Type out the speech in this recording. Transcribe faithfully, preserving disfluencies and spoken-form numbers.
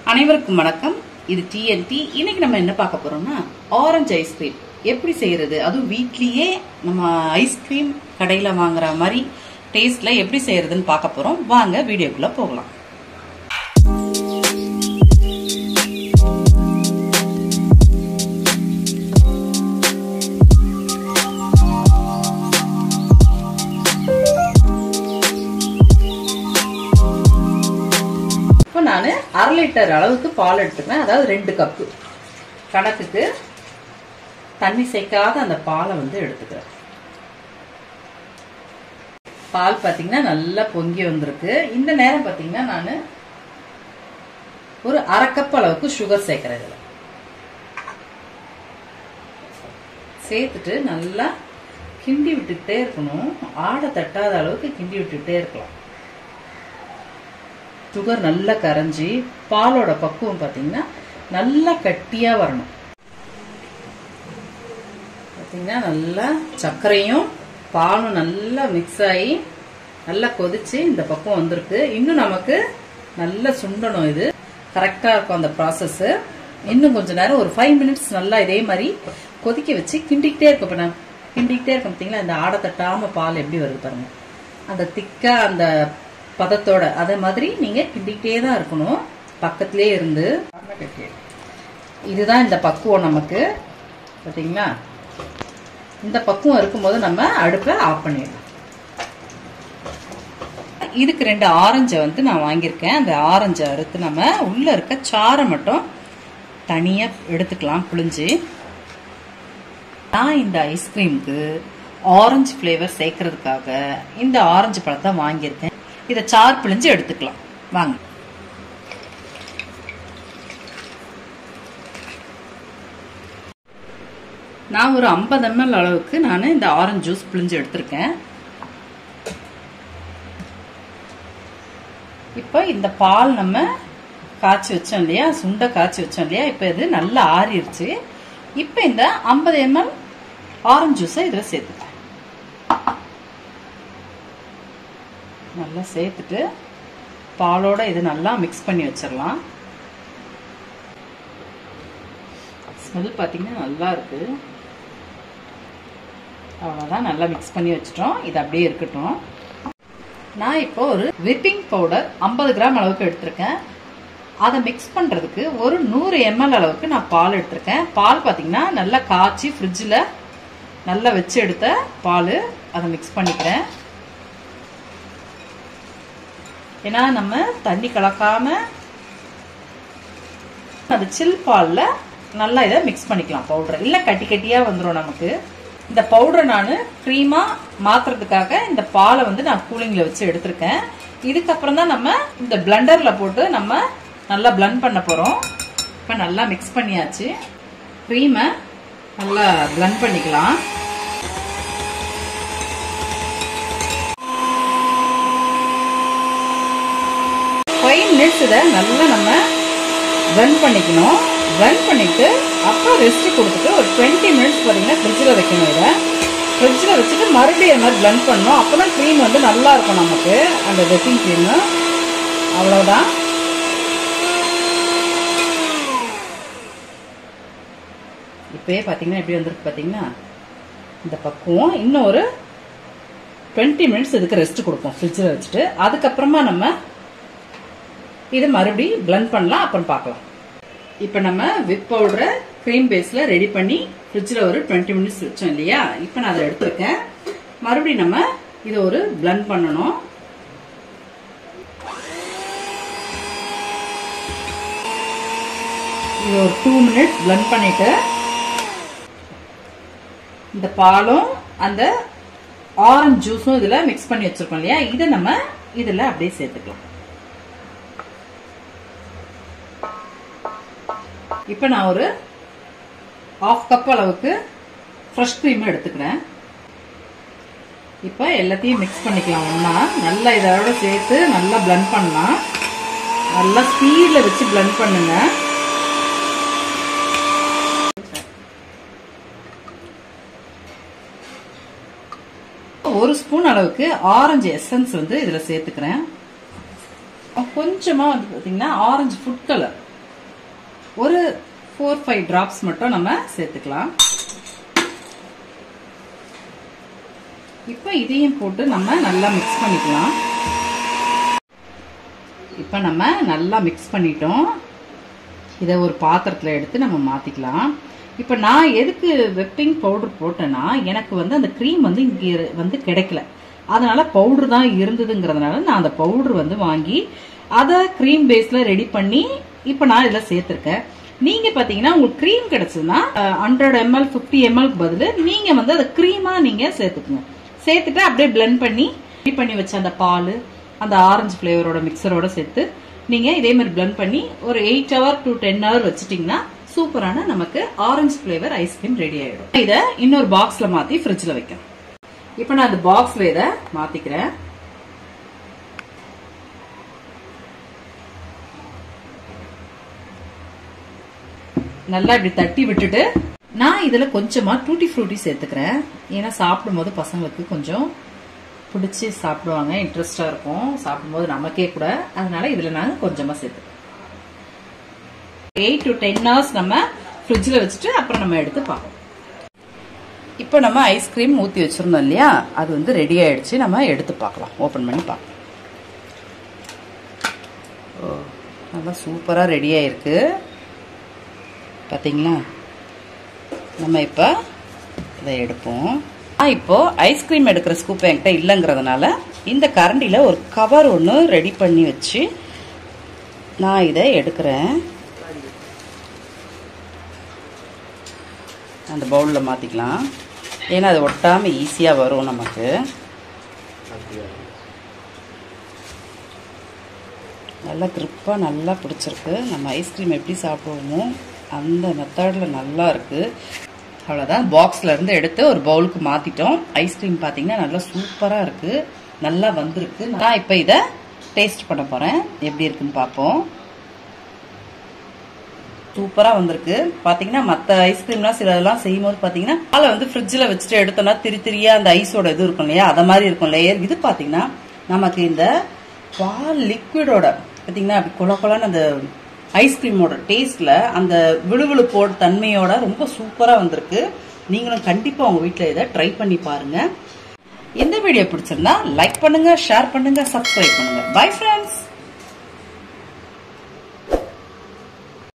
அனைவருக்கும் வணக்கம். இது டிஎன்டி. இன்னைக்கு நம்ம என்ன பார்க்க போறோம்னா ஆரஞ்சு ஐஸ்கிரீம் எப்படி செய்யறது, அதுவும் வீட்லயே நம்ம ஐஸ்கிரீம் கடையில வாங்குற மாதிரி டேஸ்ட்ல எப்படி செய்யறதுன்னு பார்க்க போறோம். வாங்க வீடியோக்குள்ள போகலாம். நான் அரை லிட்டர் அளவுக்கு பால் எடுத்துக்கிறேன். அதாவது ரெண்டு கப்பு கணக்குக்கு தண்ணி சேர்க்காத அந்த பாலை வந்து எடுத்துக்கிறேன். பால் பாத்தீங்கன்னா நல்லா பொங்கி வந்திருக்கு. இந்த நேரம் பாத்தீங்கன்னா நான் ஒரு அரை கப் அளவுக்கு சுகர் சேர்க்கிறேன். இதுல சேர்த்துட்டு நல்லா கிண்டி விட்டுக்கிட்டே இருக்கணும். ஆடை தட்டாத அளவுக்கு கிண்டி விட்டுக்கிட்டே இருக்கலாம். சுகர் நல்லா கரைஞ்சி பாலோட பக்குவம் பாத்தீங்கன்னா நல்லா கட்டியா வரணும். பாத்தீங்கன்னா நல்லா சர்க்கரையும் பாலும் நல்லா மிக்ஸ் ஆகி நல்லா கொதிச்சு இந்த பக்குவம் வந்திருக்கு. இன்னும் நமக்கு நல்லா சுண்டணும். இது கரெக்டா இருக்கும் அந்த ப்ராசஸ். இன்னும் கொஞ்ச நேரம் ஒரு ஃபைவ் மினிட்ஸ் நல்லா இதே மாதிரி கொதிக்க வச்சு கிண்டிக்கிட்டே இருக்கும். இப்ப நான் கிண்டிக்கிட்டே இருக்கேன். பாத்தீங்களா இந்த ஆடை தட்டாம பால் எப்படி வருது பாருங்க. அந்த திக்கா அந்த பதத்தோட அதே மாதிரி நீங்க கிண்டிக்கிட்டே தான் இருக்கணும். பக்கத்திலே இருந்து இதுதான் இந்த பக்குவம் நமக்கு. பாத்தீங்களா இந்த பக்குவம் இருக்கும்போது நம்ம அடுப்பை ஆஃப் பண்ணிடலாம். இதுக்கு ரெண்டு ஆரஞ்சை வந்து நான் வாங்கியிருக்கேன். அந்த ஆரஞ்சை அறுத்து நம்ம உள்ள இருக்க சாறை மட்டும் தனியா எடுத்துக்கலாம் புளிஞ்சு. நான் இந்த ஐஸ்கிரீமுக்கு ஆரஞ்சு பிளேவர் சேர்க்கறதுக்காக இந்த ஆரஞ்சு பழத்தை வாங்கியிருக்கேன். இதை சார் பிழிஞ்சு எடுத்துக்கலாம். வாங்க. நான் ஒரு ஐம்பது எம்எல் அளவுக்கு நான் இந்த ஆரஞ்சு ஜூஸ் பிழிஞ்சு எடுத்திருக்கேன். இப்போ இந்த பால் நம்ம காய்ச்சி வச்சோம் இல்லையா, சுண்ட காய்ச்சி வச்சோம் இல்லையா, இப்ப இது நல்லா ஆறிடுச்சு. இப்ப இந்த ஐம்பது எம்எல் ஆரஞ்சு ஜூஸை இதுல சேர்த்துக்கலாம். நல்லா சேர்த்துட்டு பாலோட இது நல்லா மிக்ஸ் பண்ணி வச்சிடலாம். ஸ்மெல் பாத்தீங்கன்னா நல்லா இருக்கு. அவ்வளவுதான், நல்லா மிக்ஸ் பண்ணி வச்சிட்டோம். இது அப்படியே இருக்கட்டும். நான் இப்போ ஒரு விப்பிங் பவுடர் ஐம்பது கிராம் அளவுக்கு எடுத்திருக்கேன். அதை மிக்ஸ் பண்றதுக்கு ஒரு நூறு எம்எல் அளவுக்கு நான் பால் எடுத்திருக்கேன். பால் பாத்தீங்கன்னா நல்லா காய்ச்சி ஃப்ரிட்ஜில் நல்லா வச்சு எடுத்த பால். அதை மிக்ஸ் பண்ணிக்கிறேன். ஏன்னா நம்ம தண்ணி கலக்காம அது சில் பால்ல நல்லா இதை மிக்ஸ் பண்ணிக்கலாம். பவுடர் இல்ல கட்டி கட்டியா வந்துடும் நமக்கு. இந்த பவுடரை நான் கிரீமா மாத்துறதுக்காக இந்த பாலை வந்து நான் கூலிங்ல வச்சு எடுத்திருக்கேன். இதுக்கப்புறம் தான் நம்ம இந்த பிளண்டர்ல போட்டு நம்ம நல்லா பிளண்ட் பண்ண போறோம். இப்ப நல்லா மிக்ஸ் பண்ணியாச்சு. கிரீமை நல்லா பிளண்ட் பண்ணிக்கலாம். ஃபைவ் மினிட்ஸ் இதை நல்லா நம்ம பிளண்ட் பண்ணிக்கணும். பிளண்ட் பண்ணிட்டு அப்புறம் ரெஸ்ட் கொடுத்துட்டு ஒரு டுவெண்ட்டி மினிட்ஸ் பார்த்தீங்கன்னா ஃப்ரிட்ஜில் வைக்கணும். இதை ஃப்ரிட்ஜில் வச்சுட்டு மறுபடியும் இது மாதிரி பிளண்ட் பண்ணணும். அப்போ தான் க்ரீம் வந்து நல்லா இருக்கும் நமக்கு, அந்த வெப்பிங் க்ரீமு. அவ்வளோதான். இப்போயே பார்த்தீங்கன்னா எப்படி வந்துருக்கு பார்த்தீங்கன்னா இந்த பக்குவம். இன்னும் ஒரு டுவெண்ட்டி மினிட்ஸ் இதுக்கு ரெஸ்ட் கொடுப்போம் ஃப்ரிட்ஜில் வச்சுட்டு. அதுக்கப்புறமா நம்ம இது மறுபடியும் பிளண்ட் பண்ணலாம். அப்புறம் பார்க்கலாம். இப்போ நம்ம விப் பவுடரை கிரீம் பேஸ்ல ரெடி பண்ணி ஃப்ரிட்ஜில் ஒரு டுவெண்ட்டி மினிட்ஸ் வச்சோம் இல்லையா. இப்போ நான் அதை எடுத்திருக்கேன். மறுபடியும் நம்ம இதை ஒரு பிளண்ட் பண்ணணும். இது ஒரு டூ மினிட்ஸ் பிளண்ட் பண்ணிட்டு இந்த பாலும் அந்த ஆரஞ்சு ஜூஸும் இதுல மிக்ஸ் பண்ணி வச்சிருக்கோம் இல்லையா, இதை நம்ம இதுல அப்படியே சேர்த்துக்கலாம். இப்ப நான் ஒரு ஹாஃப் கப் அளவுக்கு ஃப்ரெஷ் கிரீம் எடுத்துக்கிறேன். இப்ப எல்லாத்தையும் மிக்ஸ் பண்ணிக்கலாம் ஒன்னா. நல்லா இதோட சேர்த்து நல்லா பிளண்ட் பண்ணலாம். நல்லா ஸ்பீட்ல வச்சு பிளண்ட் பண்ணுங்க. ஒரு ஸ்பூன் அளவுக்கு ஆரஞ்சு எசன்ஸ் வந்து இதுல சேர்த்துக்கிறேன். கொஞ்சமா வந்து பாத்தீங்கன்னா ஆரஞ்சு ஃபுட் கலர் ஒரு ஃபோர் ஃபைவ் டிராப்ஸ் மட்டும் நம்ம சேர்த்துக்கலாம். இப்போ இதையும் போட்டு நம்ம நல்லா மிக்ஸ் பண்ணிக்கலாம். இப்போ நம்ம நல்லா மிக்ஸ் பண்ணிட்டோம். இதை ஒரு பாத்திரத்தில் எடுத்து நம்ம மாற்றிக்கலாம். இப்போ நான் எதுக்கு விப்பிங் பவுடர் போட்டேன்னா, எனக்கு வந்து அந்த க்ரீம் வந்து இங்கே வந்து கிடைக்கல. அதனால பவுடர் தான் இருந்ததுங்கிறதுனால நான் அந்த பவுடர் வந்து வாங்கி அதை க்ரீம் பேஸில் ரெடி பண்ணி இப்போ நான் இதில் சேர்த்துருக்கேன். நீங்கள் பார்த்தீங்கன்னா உங்களுக்கு க்ரீம் கிடைச்சதுன்னா ஹண்ட்ரட் எம்எல் ஃபிஃப்டி எம்எல்க்கு பதில் நீங்கள் வந்து அதை க்ரீமாக நீங்கள் சேர்த்துக்குங்க. சேர்த்துட்டு அப்படியே பிளெண்ட் பண்ணி ரெடி பண்ணி வச்ச அந்த பால் அந்த ஆரஞ்சு ஃப்ளேவரோட மிக்சரோட சேர்த்து நீங்க இதே மாதிரி பிளெண்ட் பண்ணி ஒரு eight hour to ten hour வச்சுட்டீங்கன்னா சூப்பரான நமக்கு ஆரஞ்சு ஃப்ளேவர் ஐஸ்கிரீம் ரெடி ஆயிடும். இதை இன்னொரு பாக்ஸ்ல மாத்தி ஃப்ரிட்ஜ்ல வைக்கணும். இப்போ நான் அந்த பாக்ஸ்ல இதை மாத்திக்கிறேன். நல்லா இப்படி தட்டி விட்டுட்டு நான் இதுல கொஞ்சமா டூட்டி ஃப்ரூட்டி சேர்த்துக்கிறேன். ஏன்னா சாப்பிடும் போது பசங்களுக்கு கொஞ்சம் பிடிச்சி சாப்பிடுவாங்க, இன்ட்ரெஸ்டா இருக்கும் சாப்பிடும்போது நமக்கே கூட. அதனால இதுல நாங்க கொஞ்சமா சேர்த்துக்கிறோம். எயிட் டு டென் ஹவர்ஸ் நம்ம ஃப்ரிட்ஜ்ல வச்சுட்டு அப்புறம் நம்ம எடுத்து பார்ப்போம். இப்போ நம்ம ஐஸ்கிரீம் ஊற்றி வச்சிருந்தோம் இல்லையா, அது வந்து ரெடி ஆயிடுச்சு. நம்ம எடுத்து பார்க்கலாம், ஓப்பன் பண்ணி பார்க்கலாம். ஓ, நல்லா சூப்பராக ரெடி ஆயிருக்கு பார்த்தீங்களா. நம்ம இப்போ இதை எடுப்போம். இப்போ ஐஸ்கிரீம் எடுக்கிற ஸ்கூப் என்கிட்ட இல்லைங்கிறதுனால இந்த கரண்டியில் ஒரு கவர் ஒன்று ரெடி பண்ணி வச்சு நான் இதை எடுக்கிறேன். அந்த பவுலில் மாற்றிக்கலாம். ஏன்னா அது ஒட்டாமல் ஈஸியாக வரும் நமக்கு. நல்லா கிரிப்பாக நல்லா பிடிச்சிருக்கு. நம்ம ஐஸ்கிரீம் எப்படி சாப்பிடுவோமோ அந்த மெத்தடில் நல்லா இருக்குது. அவ்வளோதான், பாக்ஸ்ல இருந்து எடுத்து ஒரு பவுலுக்கு மாற்றிட்டோம். ஐஸ்கிரீம் பார்த்தீங்கன்னா நல்லா சூப்பராக இருக்குது, நல்லா வந்திருக்கு. நான் இப்போ இதை டேஸ்ட் பண்ண போகிறேன், எப்படி இருக்குன்னு பார்ப்போம். சூப்பராக வந்திருக்கு. பார்த்தீங்கன்னா மற்ற ஐஸ்கிரீம்லாம் சிலதெல்லாம் செய்யும் போது பார்த்தீங்கன்னா பாலை வந்து ஃப்ரிட்ஜில் வச்சுட்டு எடுத்தோம்னா திரி திரியா அந்த ஐஸோட இது இருக்கும் இல்லையா, அதை மாதிரி இருக்கும் லேயர். இது பார்த்தீங்கன்னா நமக்கு இந்த பால் லிக்விடோட பார்த்தீங்கன்னா அப்படி கொல கொலன்னு அந்த ஐஸ்கிரீமோட டேஸ்ட்ல அந்த விழுவிழுப்போட தன்மையோட ரொம்ப சூப்பரா வந்திருக்கு. நீங்களும் கண்டிப்பா உங்க வீட்டுல இதை ட்ரை பண்ணி பாருங்க. இந்த வீடியோ பிடிச்சிருந்தா லைக் பண்ணுங்க, ஷேர் பண்ணுங்க, சப்ஸ்கிரைப் பண்ணுங்க. Bye friends.